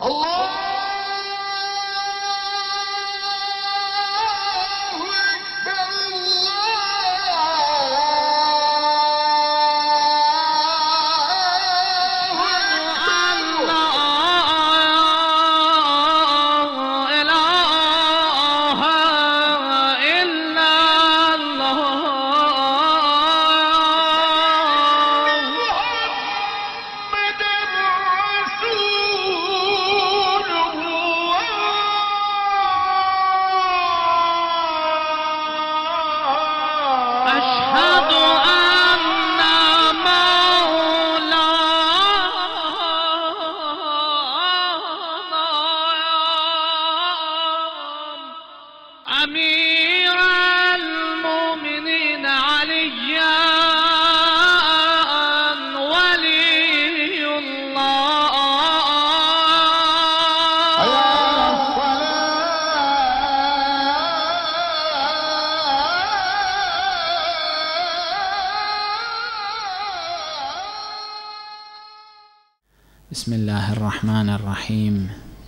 بسم الله الرحمن الرحيم.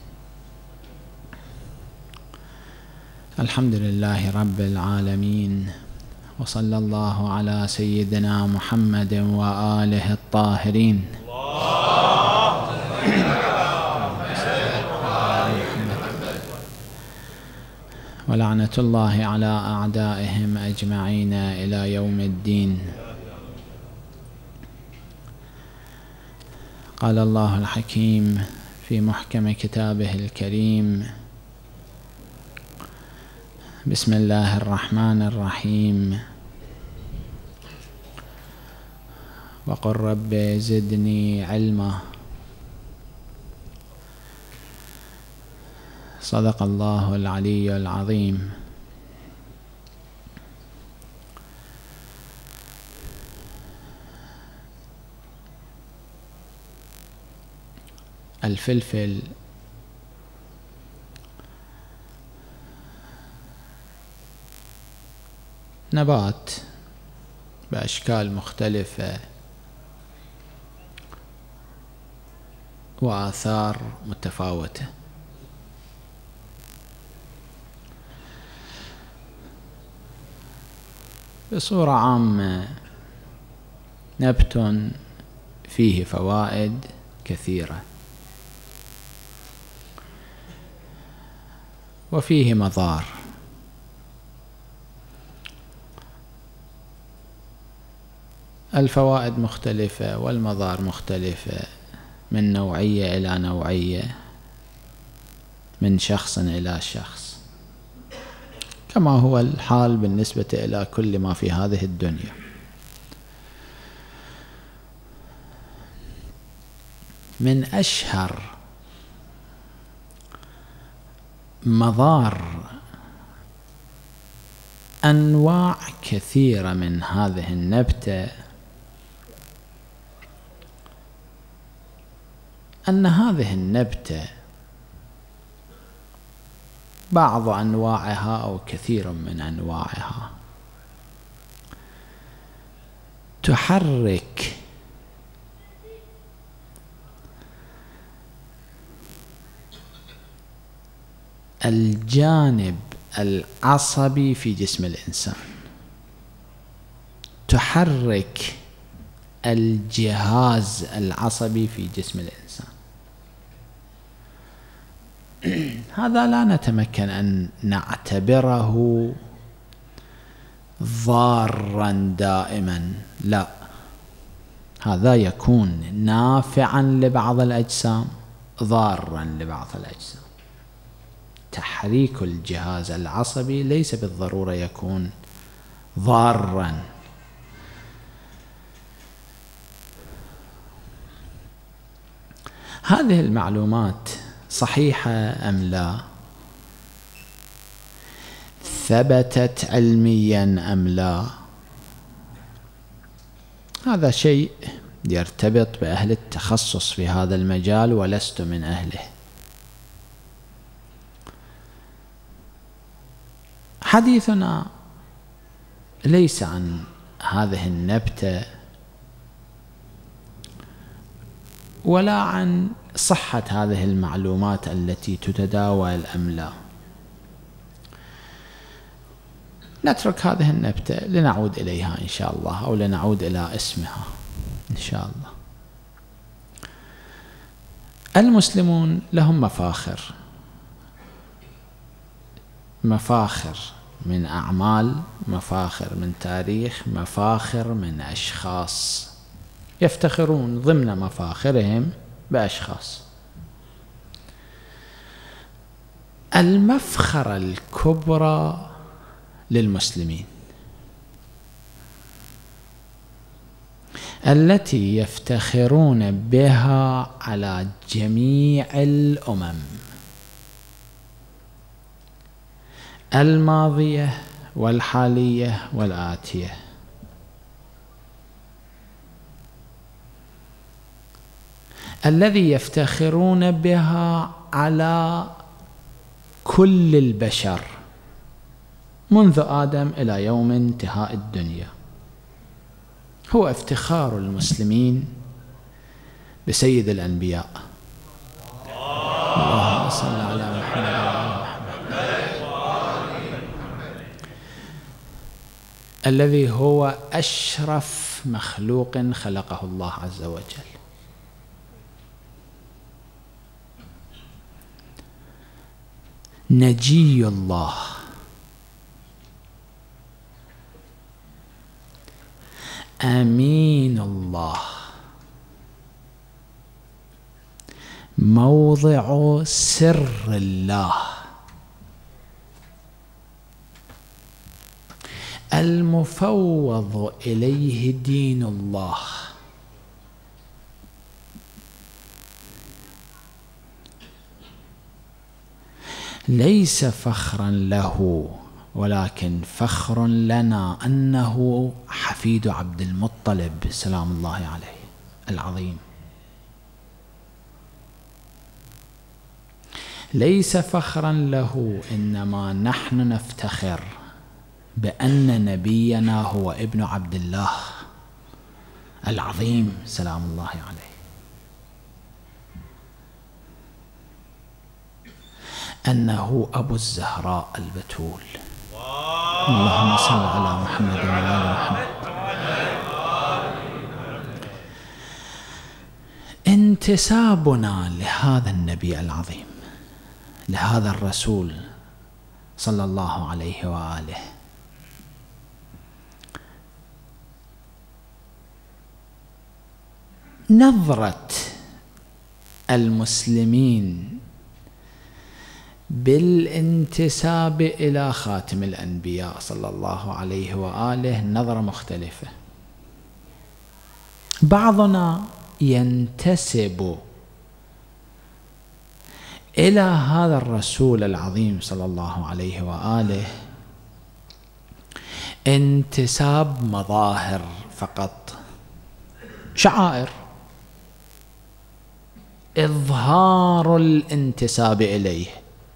الحمد لله رب العالمين، وصلى الله على سيدنا محمد وآله الطاهرين. ولعنة الله على أعدائهم أجمعين إلى يوم الدين. قال الله الحكيم في محكم كتابه الكريم: بسم الله الرحمن الرحيم. وقل رب زدني علما. صدق الله العلي العظيم. الفلفل نبات بأشكال مختلفة وآثار متفاوتة. بصورة عامة نبت فيه فوائد كثيرة وفيه مضار. الفوائد مختلفة والمضار مختلفة، من نوعية إلى نوعية، من شخص إلى شخص، كما هو الحال بالنسبة إلى كل ما في هذه الدنيا. من أشهر مضار أنواع كثيرة من هذه النبتة أن هذه النبتة بعض أنواعها أو كثير من أنواعها تحرك الجانب العصبي في جسم الإنسان، تحرك الجهاز العصبي في جسم الإنسان. هذا لا نتمكن أن نعتبره ضارا دائما، لا، هذا يكون نافعا لبعض الأجسام، ضارا لبعض الأجسام. تحريك الجهاز العصبي ليس بالضرورة يكون ضارا. هذه المعلومات صحيحة أم لا؟ ثبتت علميا أم لا؟ هذا شيء يرتبط بأهل التخصص في هذا المجال ولست من أهله. حديثنا ليس عن هذه النبتة ولا عن صحة هذه المعلومات التي تتداول أم لا. نترك هذه النبتة لنعود إليها إن شاء الله، أو لنعود إلى اسمها إن شاء الله. المسلمون لهم مفاخر، مفاخر من أعمال، مفاخر من تاريخ، مفاخر من أشخاص، يفتخرون ضمن مفاخرهم بأشخاص. المفخرة الكبرى للمسلمين التي يفتخرون بها على جميع الأمم الماضية والحالية والآتية، الذي يفتخرون بها على كل البشر منذ آدم إلى يوم انتهاء الدنيا، هو افتخار المسلمين بسيد الأنبياء. اللهم صل على محمد وعلى محمد، الذي هو أشرف مخلوق خلقه الله عز وجل. نجي الله، أمين الله، موضع سر الله، المفوض إليه دين الله، ليس فخرا له ولكن فخر لنا أنه حفيد عبد المطلب سلام الله عليه العظيم. ليس فخرا له، إنما نحن نفتخر بأن نبينا هو ابن عبد الله العظيم سلام الله عليه، أنه أبو الزهراء البتول. اللهم صل على محمد وعلى محمد. انتسابنا لهذا النبي العظيم، لهذا الرسول صلى الله عليه وآله، نظرة المسلمين بالانتساب إلى خاتم الأنبياء صلى الله عليه وآله نظرة مختلفة. بعضنا ينتسب إلى هذا الرسول العظيم صلى الله عليه وآله انتساب مظاهر فقط، شعائر، إظهار الانتساب إليه.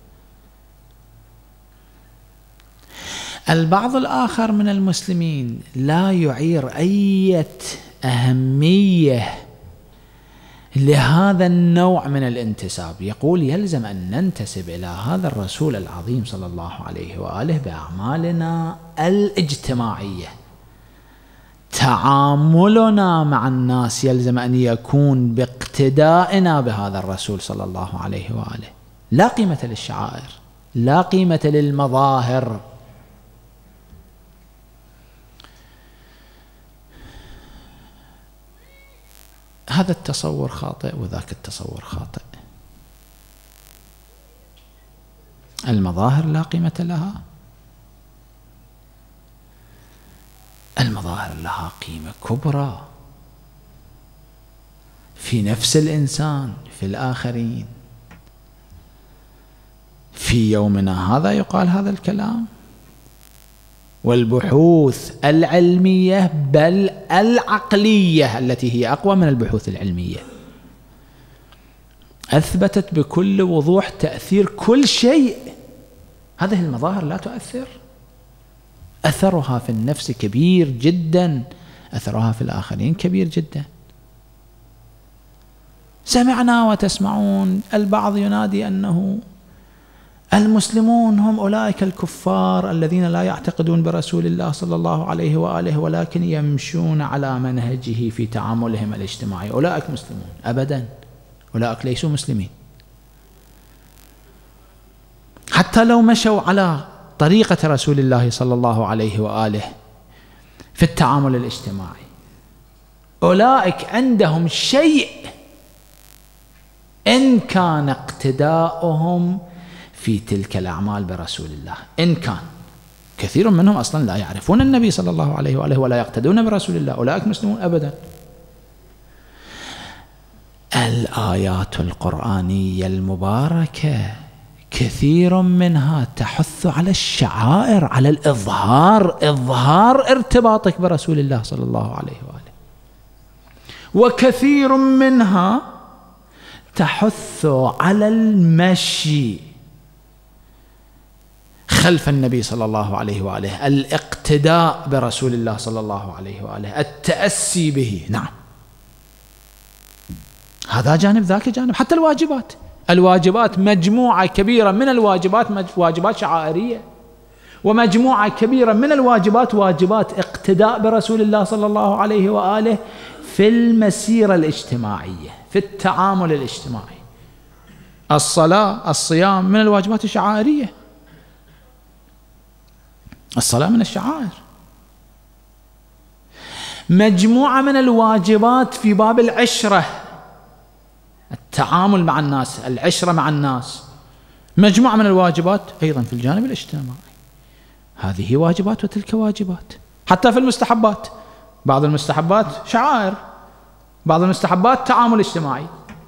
البعض الآخر من المسلمين لا يعير أي أهمية لهذا النوع من الانتساب، يقول يلزم أن ننتسب إلى هذا الرسول العظيم صلى الله عليه وآله بأعمالنا الاجتماعية. تعاملنا مع الناس يلزم أن يكون باقتدائنا بهذا الرسول صلى الله عليه وآله. لا قيمة للشعائر، لا قيمة للمظاهر. هذا التصور خاطئ وذاك التصور خاطئ. المظاهر لا قيمة لها، المظاهر لها قيمة كبرى في نفس الإنسان، في الآخرين. في يومنا هذا يقال هذا الكلام، والبحوث العلمية بل العقلية التي هي أقوى من البحوث العلمية أثبتت بكل وضوح تأثير كل شيء. هذه المظاهر لا تؤثر، أثرها في النفس كبير جدا، أثرها في الآخرين كبير جدا. سمعنا وتسمعون. البعض ينادي أنه المسلمون هم أولئك الكفار الذين لا يعتقدون برسول الله صلى الله عليه وآله ولكن يمشون على منهجه في تعاملهم الاجتماعي، أولئك مسلمون. أبدا، أولئك ليسوا مسلمين. حتى لو مشوا على طريقة رسول الله صلى الله عليه وآله في التعامل الاجتماعي، أولئك عندهم شيء إن كان اقتداؤهم في تلك الأعمال برسول الله. إن كان كثير منهم أصلا لا يعرفون النبي صلى الله عليه وآله ولا يقتدون برسول الله، أولئك مسلمون أبدا. الآيات القرآنية المباركة كثير منها تحث على الشعائر، على إظهار ارتباطك برسول الله صلى الله عليه وآله، وكثير منها تحث على المشي خلف النبي صلى الله عليه وآله، الاقتداء برسول الله صلى الله عليه وآله، التأسي به. نعم، هذا جانب، ذاك جانب. حتى الواجبات مجموعة كبيرة من الواجبات واجبات شعائرية، ومجموعة كبيرة من الواجبات واجبات اقتداء برسول الله صلى الله عليه وآله في المسيرة الاجتماعية، في التعامل الاجتماعي. الصلاة، الصيام من الواجبات الشعائرية، الصلاة من الشعائر. مجموعة من الواجبات في باب العشرة، التعامل مع الناس، العشرة مع الناس، مجموعة من الواجبات أيضا في الجانب الاجتماعي. هذه واجبات وتلك واجبات. حتى في المستحبات، بعض المستحبات شعائر، بعض المستحبات تعامل اجتماعي.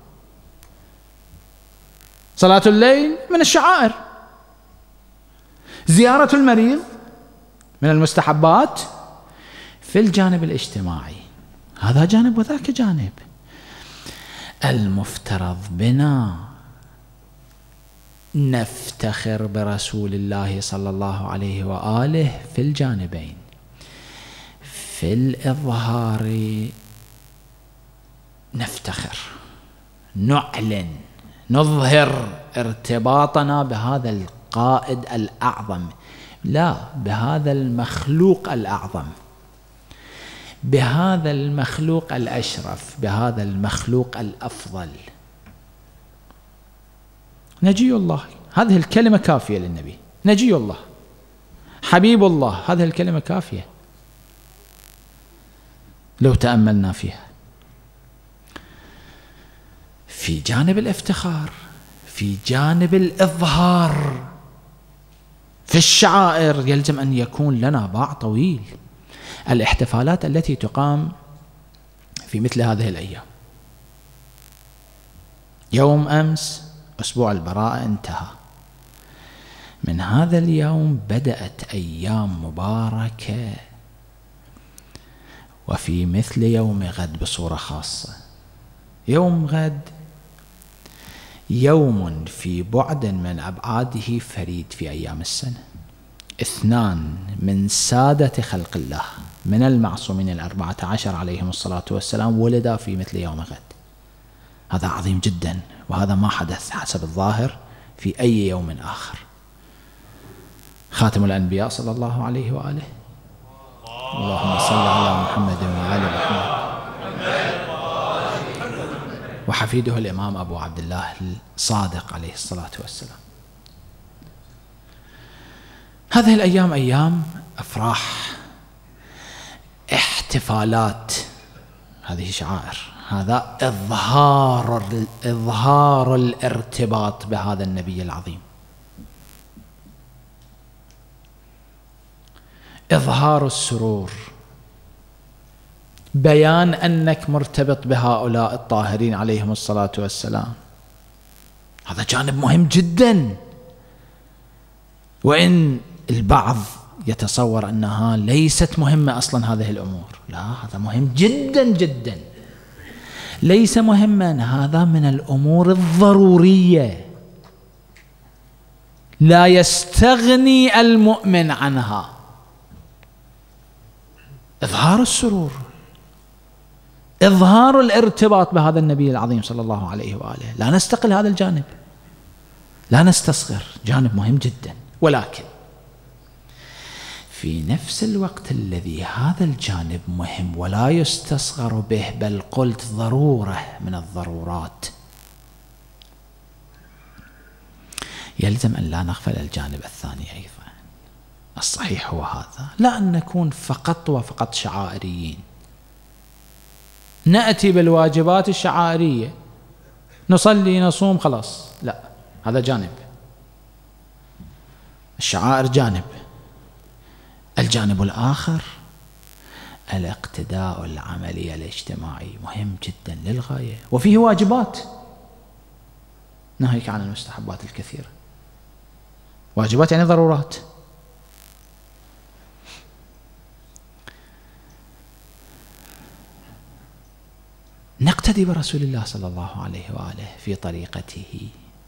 صلاة الليل من الشعائر، زيارة المريض من المستحبات في الجانب الاجتماعي. هذا جانب وذاك جانب. المفترض بنا نفتخر برسول الله صلى الله عليه وآله في الجانبين، في الإظهار نفتخر، نعلن، نظهر ارتباطنا بهذا القائد الأعظم، لا، بهذا المخلوق الأعظم، بهذا المخلوق الأشرف، بهذا المخلوق الأفضل. نجي الله، هذه الكلمة كافية للنبي. نجي الله، حبيب الله، هذه الكلمة كافية لو تأملنا فيها. في جانب الافتخار، في جانب الإظهار، في الشعائر يلزم أن يكون لنا باع طويل. الاحتفالات التي تقام في مثل هذه الأيام، يوم أمس أسبوع البراءة انتهى، من هذا اليوم بدأت أيام مباركة، وفي مثل يوم غد بصورة خاصة. يوم غد يوم في بعد من أبعاده فريد في أيام السنة. 2 من سادة خلق الله من المعصومين 14 عليهم الصلاة والسلام ولدا في مثل يوم غد. هذا عظيم جدا، وهذا ما حدث حسب الظاهر في أي يوم آخر. خاتم الأنبياء صلى الله عليه وآله، اللهم صل على محمد وآل محمد، وحفيده الإمام أبو عبد الله الصادق عليه الصلاة والسلام. هذه الأيام أيام أفراح، احتفالات، هذه شعائر، هذا إظهار الارتباط بهذا النبي العظيم، إظهار السرور، بيان أنك مرتبط بهؤلاء الطاهرين عليهم الصلاة والسلام. هذا جانب مهم جدا، وإن البعض يتصور أنها ليست مهمة أصلا هذه الأمور، لا، هذا مهم جدا جدا. ليس مهما، هذا من الأمور الضرورية لا يستغني المؤمن عنها. إظهار السرور، إظهار الارتباط بهذا النبي العظيم صلى الله عليه وآله. لا نستقل هذا الجانب، لا نستصغر، جانب مهم جدا. ولكن في نفس الوقت الذي هذا الجانب مهم ولا يستصغر به، بل قلت ضرورة من الضرورات، يلزم أن لا نغفل الجانب الثاني أيضا. الصحيح هو هذا، لا أن نكون فقط وفقط شعائريين، نأتي بالواجبات الشعائرية، نصلي نصوم خلاص، لا، هذا جانب، الشعائر جانب. الجانب الآخر الاقتداء العملي الاجتماعي مهم جدا للغاية، وفيه واجبات، ناهيك عن المستحبات الكثيرة. واجبات يعني ضرورات. نقتدي برسول الله صلى الله عليه وآله في طريقته.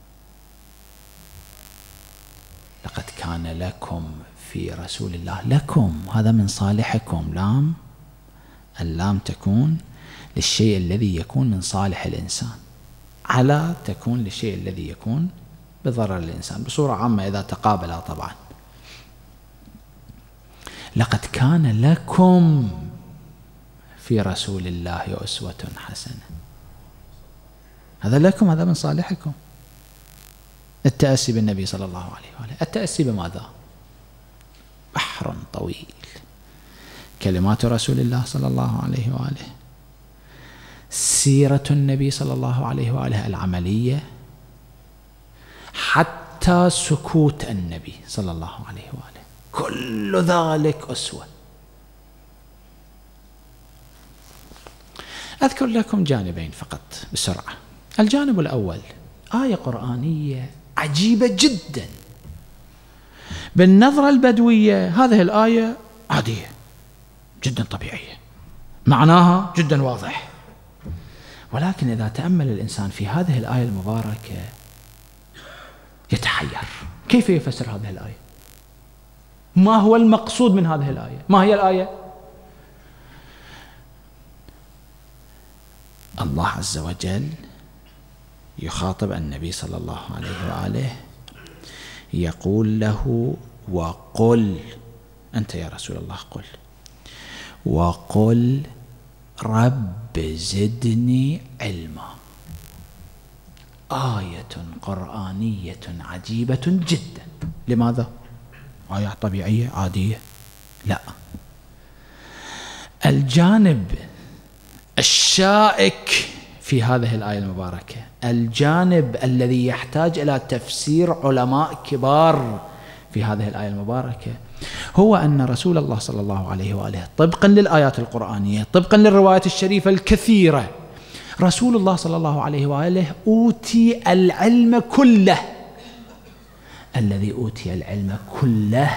لقد كان لكم في رسول الله، لكم هذا من صالحكم، لام اللام تكون للشيء الذي يكون من صالح الإنسان، على تكون للشيء الذي يكون بضرر الإنسان، بصورة عامة إذا تقابلا طبعا. لقد كان لكم في رسول الله أسوة حسنة، هذا لكم، هذا من صالحكم. التأسي بالنبي صلى الله عليه وآله. التأسي بماذا؟ بحر طويل، كلمات رسول الله صلى الله عليه وآله، سيرة النبي صلى الله عليه وآله العملية، حتى سكوت النبي صلى الله عليه وآله، كل ذلك أسوة. أذكر لكم جانبين فقط بسرعة. الجانب الأول آية قرآنية عجيبة جدا، بالنظرة البدوية هذه الآية عادية جدا، طبيعية، معناها جدا واضح، ولكن إذا تأمل الإنسان في هذه الآية المباركة يتحير، كيف يفسر هذه الآية؟ ما هو المقصود من هذه الآية؟ ما هي الآية؟ الله عز وجل يخاطب النبي صلى الله عليه وآله، يقول له: وقل، أنت يا رسول الله قل، وقل رب زدني علما. آية قرآنية عجيبة جدا. لماذا؟ آية طبيعية عادية؟ لا، الجانب الشائك في هذه الآية المباركة، الجانب الذي يحتاج إلى تفسير علماء كبار في هذه الآية المباركة، هو أن رسول الله صلى الله عليه وآله طبقا للآيات القرآنية، طبقا للروايات الشريفة الكثيرة، رسول الله صلى الله عليه وآله أوتي العلم كله. الذي أوتي العلم كله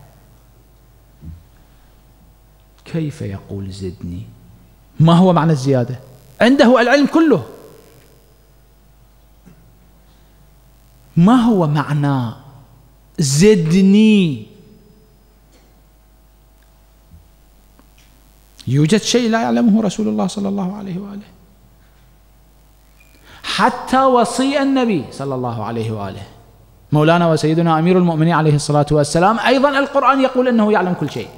كيف يقول زدني؟ ما هو معنى الزيادة؟ عنده العلم كله، ما هو معنى زدني؟ يوجد شيء لا يعلمه رسول الله صلى الله عليه وآله، حتى وصي النبي صلى الله عليه وآله مولانا وسيدنا أمير المؤمنين عليه الصلاة والسلام، أيضا القرآن يقول أنه يعلم كل شيء.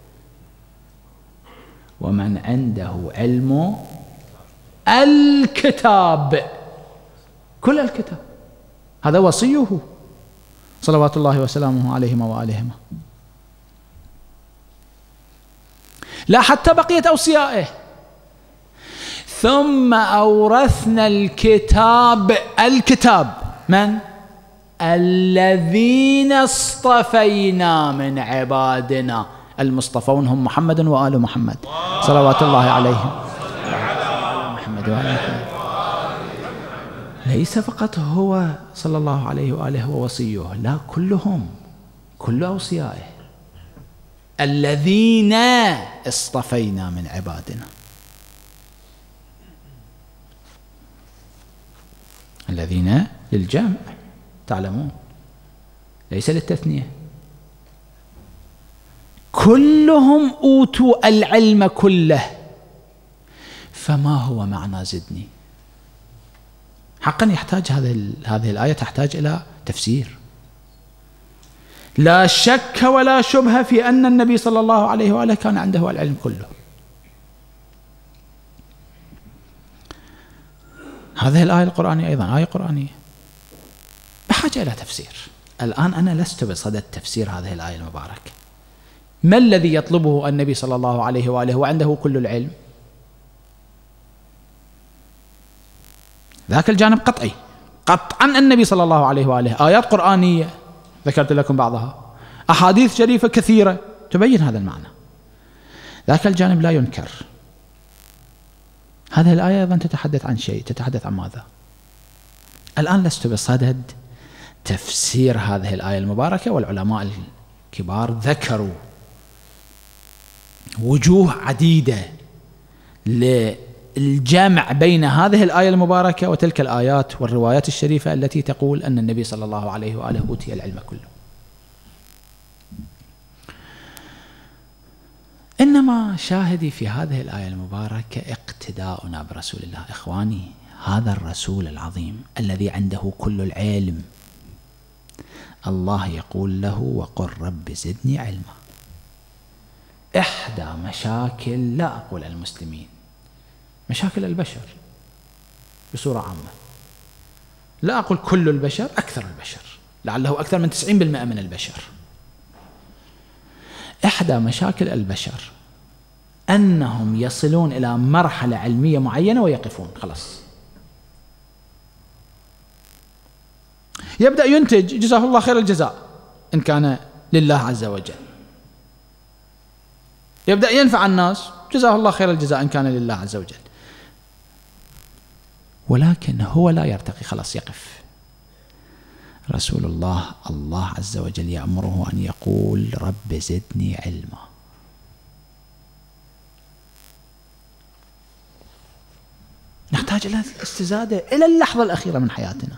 ومن عنده علم الكتاب، كل الكتاب، هذا وصيه صلوات الله وسلامه عليهما وآلهما، لا حتى بقية أوصيائه. ثم أورثنا الكتاب، الكتاب من؟ الذين اصطفينا من عبادنا. المصطفون هم محمد وآل محمد صلوات الله عليهم، محمد وآل محمد. ليس فقط هو صلى الله عليه وآله هو وصيه، لا، كلهم، كل أوصيائه، الذين اصطفينا من عبادنا. الذين للجمع تعلمون، ليس للتثنية، كلهم أوتوا العلم كله. فما هو معنى زدني؟ حقا يحتاج هذه الآية تحتاج إلى تفسير. لا شك ولا شبهة في أن النبي صلى الله عليه وآله كان عنده العلم كله. هذه الآية القرآنية أيضا آية قرآنية بحاجة إلى تفسير. الآن أنا لست بصدد تفسير هذه الآية المباركة. ما الذي يطلبه النبي صلى الله عليه وآله وعنده كل العلم؟ ذاك الجانب قطعي، قطعا النبي صلى الله عليه وآله آيات قرآنية ذكرت لكم بعضها، أحاديث شريفة كثيرة تبين هذا المعنى. ذاك الجانب لا ينكر. هذه الآية أيضا تتحدث عن شيء، تتحدث عن ماذا؟ الآن لست بصدد تفسير هذه الآية المباركة، والعلماء الكبار ذكروا وجوه عديدة للجمع بين هذه الآية المباركة وتلك الآيات والروايات الشريفة التي تقول أن النبي صلى الله عليه وآله أوتي العلم كله. إنما شاهدي في هذه الآية المباركة اقتداؤنا برسول الله. إخواني، هذا الرسول العظيم الذي عنده كل العلم، الله يقول له وقل رب زدني علما. إحدى مشاكل، لا أقول المسلمين، مشاكل البشر بصورة عامة، لا أقول كل البشر، أكثر البشر، لعله أكثر من 90% من البشر. إحدى مشاكل البشر أنهم يصلون إلى مرحلة علمية معينة ويقفون، خلاص يبدأ ينتج جزاه الله خير الجزاء إن كان لله عز وجل، يبدأ ينفع الناس جزاه الله خير الجزاء إن كان لله عز وجل، ولكن هو لا يرتقي، خلاص يقف. رسول الله، الله عز وجل يأمره أن يقول رب زدني علما. نحتاج إلى الاستزادة إلى اللحظة الأخيرة من حياتنا.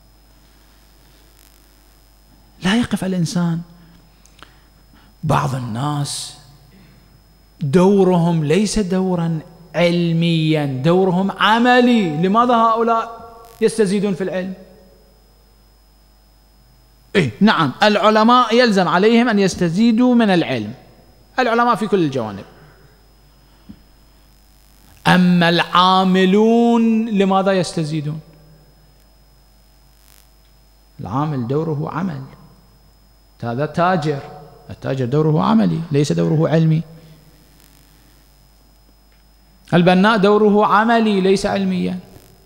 لا يقف الإنسان. بعض الناس دورهم ليس دورا علميا، دورهم عملي. لماذا هؤلاء يستزيدون في العلم؟ نعم، العلماء يلزم عليهم أن يستزيدوا من العلم، العلماء في كل الجوانب. أما العاملون لماذا يستزيدون؟ العامل دوره عمل، هذا تاجر، التاجر دوره عملي ليس دوره علمي. البناء دوره عملي ليس علميا.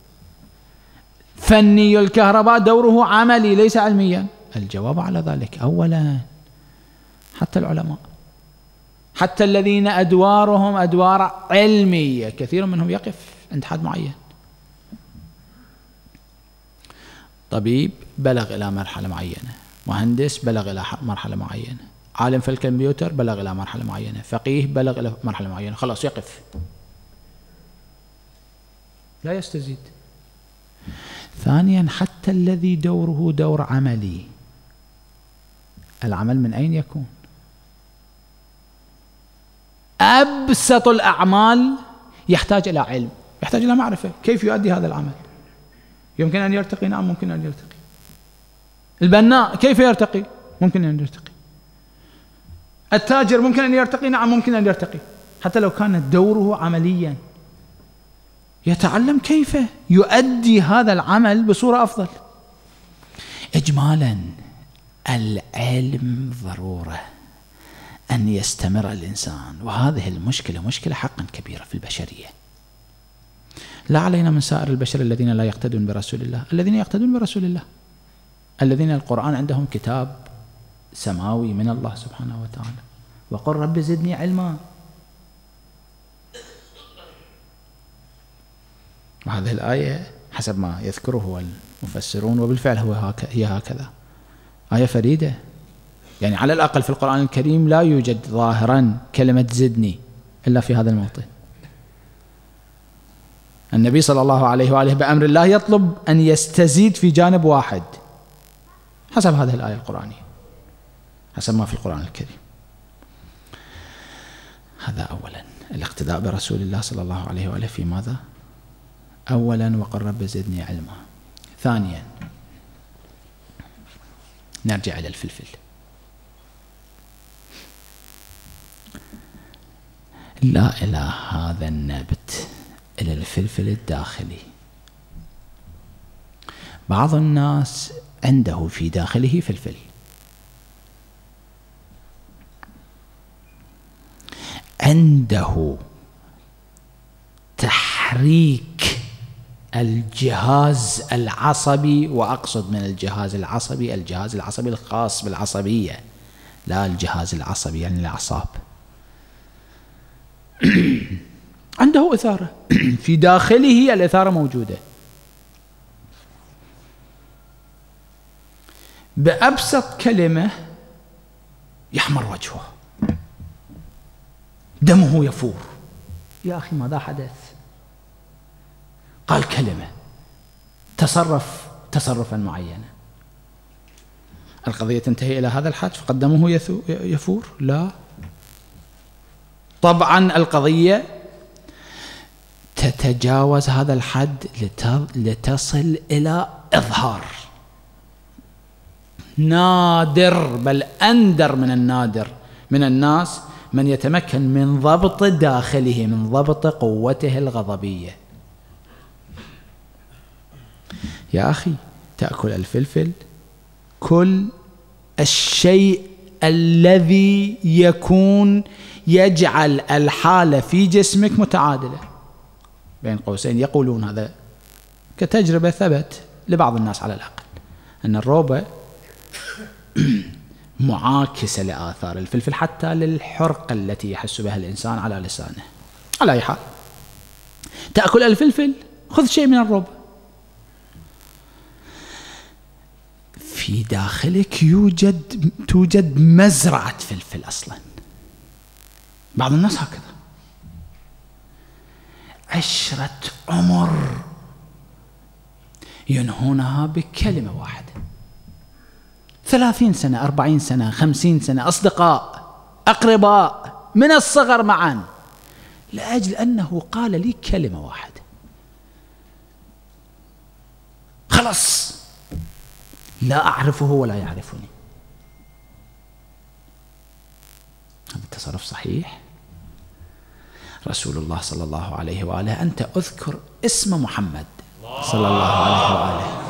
فني الكهرباء دوره عملي ليس علميا. الجواب على ذلك أولا حتى العلماء، حتى الذين أدوارهم أدوار علمية، كثير منهم يقف عند حد معين. طبيب بلغ إلى مرحلة معينة، مهندس بلغ إلى مرحلة معينة، عالم في الكمبيوتر بلغ إلى مرحلة معينة، فقيه بلغ إلى مرحلة معينة، خلاص يقف، لا يستزيد. ثانيا حتى الذي دوره دور عملي، العمل من أين يكون؟ أبسط الأعمال يحتاج إلى علم، يحتاج إلى معرفة كيف يؤدي هذا العمل. يمكن أن يرتقي؟ نعم ممكن أن يرتقي. البناء كيف يرتقي؟ ممكن أن يرتقي. التاجر ممكن أن يرتقي؟ نعم ممكن أن يرتقي، حتى لو كان دوره عمليا، يتعلم كيف يؤدي هذا العمل بصورة أفضل. إجمالا العلم ضرورة أن يستمر الإنسان، وهذه المشكلة مشكلة حقا كبيرة في البشرية. لا علينا من سائر البشر الذين لا يقتدون برسول الله، الذين يقتدون برسول الله، الذين القرآن عندهم كتاب سماوي من الله سبحانه وتعالى، وقل رب زدني علما. وهذه الآية حسب ما يذكره المفسرون، وبالفعل هي هكذا، آية فريدة. يعني على الأقل في القرآن الكريم لا يوجد ظاهرا كلمة زدني إلا في هذا الموطن. النبي صلى الله عليه وآله بأمر الله يطلب أن يستزيد في جانب واحد حسب هذه الآية القرآنية، حسب ما في القرآن الكريم. هذا أولا. الاقتداء برسول الله صلى الله عليه وآله في ماذا؟ أولا وقل رب زدني علما. ثانيا نرجع إلى الفلفل. لا إلى هذا النبت، إلى الفلفل الداخلي. بعض الناس عنده في داخله فلفل، عنده تحريك الجهاز العصبي، وأقصد من الجهاز العصبي الجهاز العصبي الخاص بالعصبية، لا الجهاز العصبي يعني الأعصاب. عنده إثارة في داخله، الإثارة موجودة. بأبسط كلمة يحمر وجهه، دمه يفور. يا أخي ماذا حدث؟ قال كلمة، تصرف تصرفا معينا، القضية تنتهي إلى هذا الحد فقد دمه يفور؟ لا، طبعا القضية تتجاوز هذا الحد لتصل إلى إظهار. نادر بل أندر من النادر من الناس من يتمكن من ضبط داخله، من ضبط قوته الغضبية. يا أخي تأكل الفلفل، كل الشيء الذي يجعل الحالة في جسمك متعادلة. بين قوسين يقولون هذا كتجربة ثبت لبعض الناس على الأقل، أن الروبة معاكسة لآثار الفلفل حتى للحرقة التي يحس بها الإنسان على لسانه. على أي حال، تأكل الفلفل، خذ شيء من الروبة، في داخلك توجد مزرعة فلفل أصلا. بعض الناس هكذا، عشرة عمر ينهونها بكلمة واحدة، 30 سنة 40 سنة 50 سنة، أصدقاء أقرباء من الصغر معا، لأجل أنه قال لي كلمة واحدة، خلاص لا أعرفه ولا يعرفني. هذا التصرف صحيح؟ رسول الله صلى الله عليه وآله، أنت أذكر اسم محمد صلى الله عليه وآله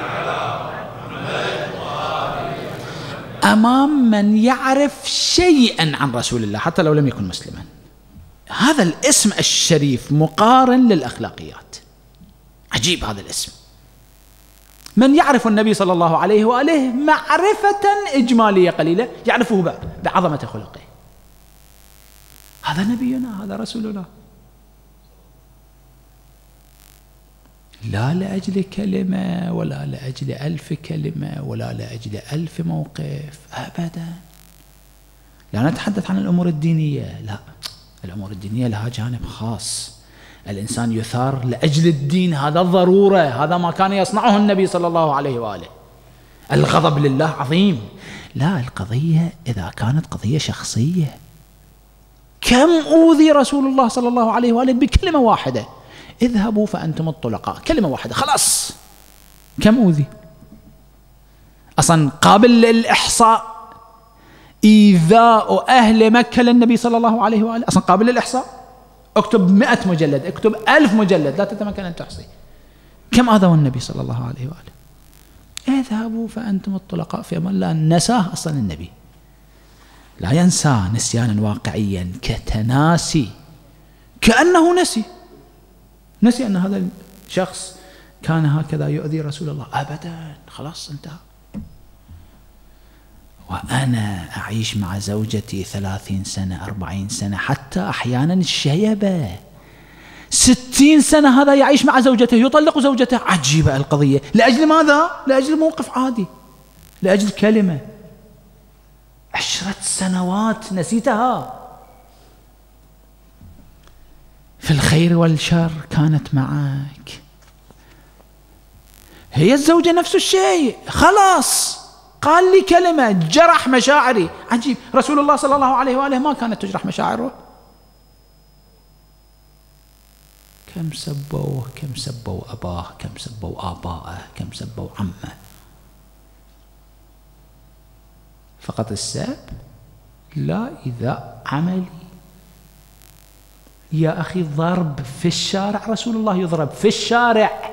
أمام من يعرف شيئا عن رسول الله حتى لو لم يكن مسلما. هذا الاسم الشريف مقارن للأخلاقيات، عجيب هذا الاسم. من يعرف النبي صلى الله عليه وآله معرفة إجمالية قليلة، يعرفه بعظمة خلقه. هذا نبينا، هذا رسولنا. لا لأجل كلمة ولا لأجل 1000 كلمة ولا لأجل 1000 موقف، أبدا. لا نتحدث عن الأمور الدينية، لا، الأمور الدينية لها جانب خاص، الإنسان يثار لأجل الدين، هذا ضرورة، هذا ما كان يصنعه النبي صلى الله عليه وآله. الغضب لله عظيم، لا، القضية إذا كانت قضية شخصية، كم أوذي رسول الله صلى الله عليه وآله بكلمة واحدة، اذهبوا فأنتم الطلقاء، كلمة واحدة خلاص، كم أوذي. أصلا قابل للإحصاء إيذاء أهل مكة للنبي صلى الله عليه وآله، أصلا قابل للإحصاء. اكتب 100 مجلد، اكتب 1000 مجلد، لا تتمكن أن تحصي كم آذوا النبي صلى الله عليه وآله. اذهبوا فأنتم الطلقاء في أمان الله. نساه أصلا النبي، لا ينسى نسيانا واقعيا كتناسي، كأنه نسي أن هذا الشخص كان هكذا يؤذي رسول الله. أبدا، خلاص انتهى. وأنا أعيش مع زوجتي 30 سنة 40 سنة، حتى أحيانا الشيبة 60 سنة، هذا يعيش مع زوجته، يطلق زوجته. عجيبة القضية. لأجل ماذا؟ لأجل موقف عادي، لأجل كلمة. 10 سنوات نسيتها، في الخير والشر كانت معك. هي الزوجة نفس الشيء، خلاص قال لي كلمة جرح مشاعري. عجيب، رسول الله صلى الله عليه وآله ما كانت تجرح مشاعره، كم سبوه، كم سبوا أباه، كم سبوا آباءه، كم سبوا عمه. فقط السب؟ لا، إذا عملي. يا أخي ضرب في الشارع، رسول الله يضرب في الشارع،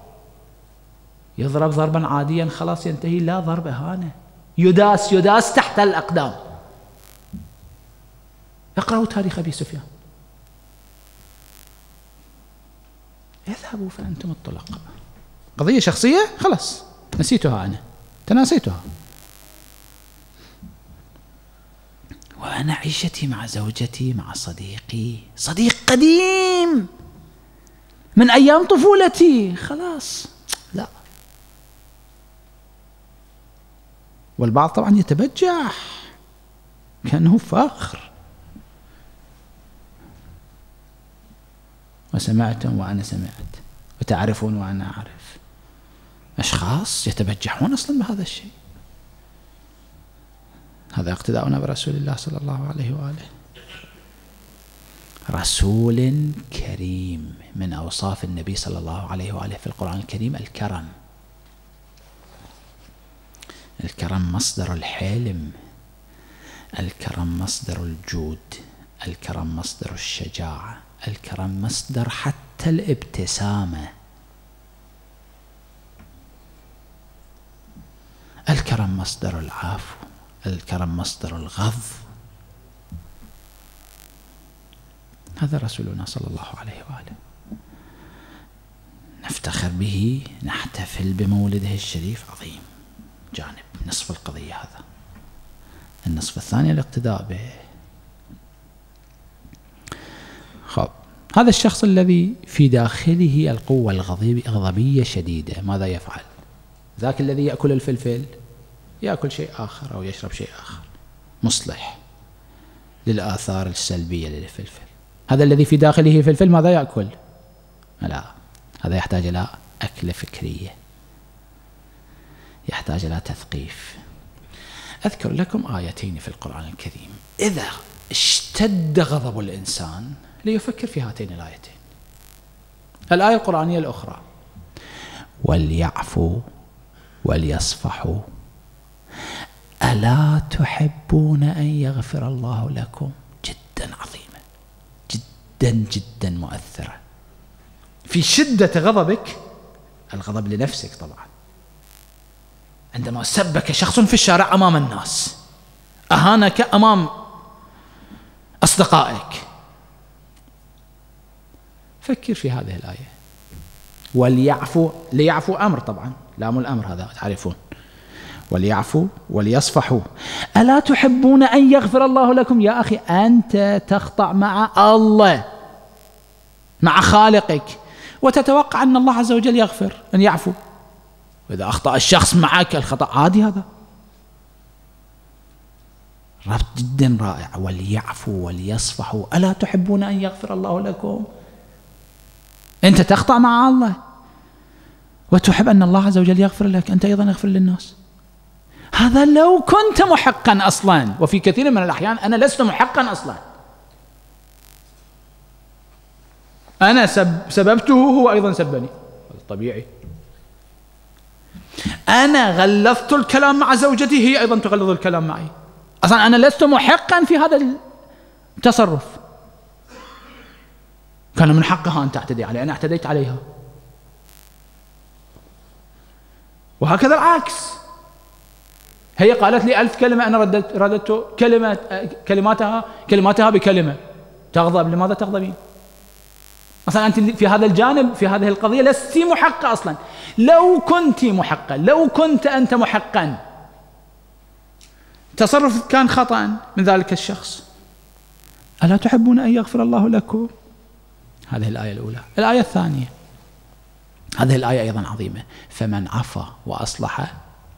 يضرب ضربا عاديا خلاص ينتهي، لا، ضرب إهانة، يداس تحت الأقدام. اقرأوا تاريخ أبي سفيان. اذهبوا فأنتم الطلقاء. قضية شخصية خلاص نسيتها، أنا تناسيتها. وأنا عيشتي مع زوجتي مع صديقي، صديق قديم من أيام طفولتي، خلاص لا. والبعض طبعا يتبجح كأنه فخر. وسمعتم وأنا سمعت، وتعرفون وأنا أعرف. أشخاص يتبجحون أصلا بهذا الشيء. هذا اقتداؤنا برسول الله صلى الله عليه وآله. رسول كريم، من أوصاف النبي صلى الله عليه وآله في القرآن الكريم الكرم. الكرم مصدر الحلم، الكرم مصدر الجود، الكرم مصدر الشجاعة، الكرم مصدر حتى الابتسامة، الكرم مصدر العفو، الكرم مصدر الغض. هذا رسولنا صلى الله عليه وآله، نفتخر به، نحتفل بمولده الشريف. عظيم جانب، نصف القضية هذا. النصف الثاني الاقتداء به. خب، هذا الشخص الذي في داخله القوة الغضبية شديدة، ماذا يفعل؟ ذاك الذي يأكل الفلفل يأكل شيء آخر أو يشرب شيء آخر مصلح للآثار السلبية للفلفل. هذا الذي في داخله فلفل ماذا يأكل؟ لا، هذا يحتاج إلى أكلة فكرية، يحتاج إلى تثقيف. أذكر لكم آيتين في القرآن الكريم إذا اشتد غضب الإنسان ليفكر في هاتين الآيتين. الآية القرآنية الأخرى: وليعفوا وليصفحوا ألا تحبون أن يغفر الله لكم. جدا عظيمة، جدا جدا مؤثرة. في شدة غضبك، الغضب لنفسك طبعا، عندما سبك شخص في الشارع أمام الناس، أهانك أمام أصدقائك، فكر في هذه الآية. وليعفوا، ليعفوا أمر طبعا، لام الأمر هذا تعرفون. وليعفوا وليصفحوا ألا تحبون أن يغفر الله لكم. يا أخي أنت تخطأ مع الله، مع خالقك، وتتوقع أن الله عز وجل يغفر، أن يعفو. وإذا أخطأ الشخص معك الخطأ عادي، هذا ربط جدا رائع. وليعفوا وليصفحوا ألا تحبون أن يغفر الله لكم. أنت تخطأ مع الله وتحب أن الله عز وجل يغفر لك، أنت أيضا اغفر للناس. هذا لو كنت محقا أصلا، وفي كثير من الأحيان أنا لست محقا أصلا، أنا سببته، هو أيضا سبني، طبيعي. أنا غلظت الكلام مع زوجتي، هي أيضا تغلظ الكلام معي. أصلا أنا لست محقا في هذا التصرف، كان من حقها أن تعتدي علي، أنا اعتديت عليها. وهكذا العكس، هي قالت لي 1000 كلمة، أنا رددت كلماتها بكلمة. تغضب، لماذا تغضبين؟ مثلا أنت في هذا الجانب، في هذه القضية لست محقة أصلا. لو كنت محقا، لو كنت أنت محقا، تصرف كان خطأ من ذلك الشخص، ألا تحبون أن يغفر الله لكم؟ هذه الآية الأولى. الآية الثانية، هذه الآية أيضا عظيمة: فمن عفا وأصلح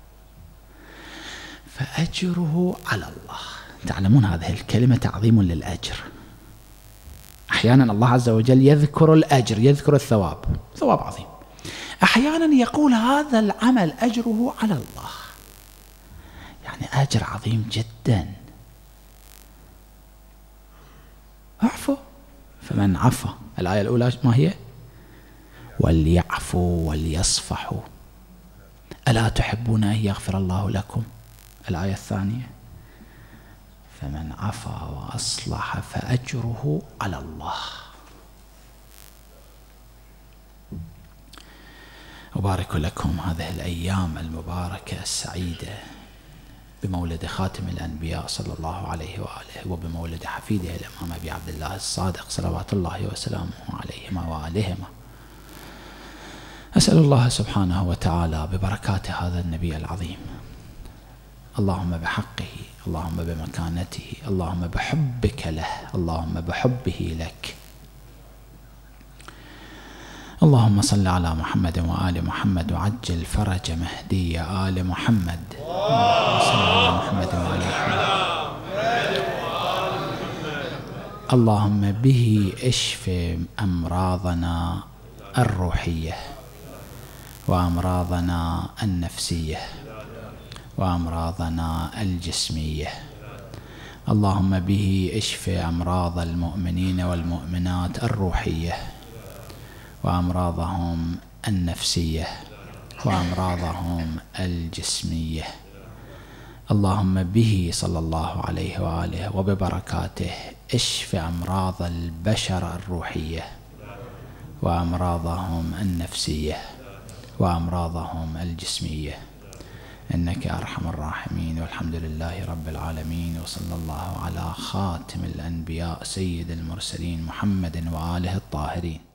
فأجره على الله. تعلمون هذه الكلمة تعظيم للأجر. أحيانا الله عز وجل يذكر الأجر، يذكر الثواب، ثواب عظيم. أحيانا يقول هذا العمل أجره على الله، يعني أجر عظيم جدا. اعفو. فمن عفا، الآية الأولى ما هي؟ وليعفوا وليصفحوا. ألا تحبون أن يغفر الله لكم؟ الآية الثانية: فمن عفا وأصلح فأجره على الله. أبارك لكم هذه الأيام المباركة السعيدة بمولد خاتم الأنبياء صلى الله عليه وآله، وبمولد حفيده الإمام أبي عبد الله الصادق صلوات الله وسلامه عليهما وآلهما. أسأل الله سبحانه وتعالى ببركات هذا النبي العظيم، اللهم بحقه، اللهم بمكانته، اللهم بحبك له، اللهم بحبه لك، اللهم صل على محمد وآل محمد وعجل فرج مهدي آل محمد. اللهم صل على محمد وآل محمد. اللهم به اشف أمراضنا الروحية وأمراضنا النفسية وأمراضنا الجسمية. اللهم به اشف أمراض المؤمنين والمؤمنات الروحية وأمراضهم النفسية وأمراضهم الجسمية. اللهم به صلى الله عليه وآله وببركاته اشف أمراض البشر الروحية وأمراضهم النفسية وأمراضهم الجسمية، إنك أرحم الراحمين. والحمد لله رب العالمين، وصلى الله على خاتم الأنبياء سيد المرسلين محمد وآله الطاهرين.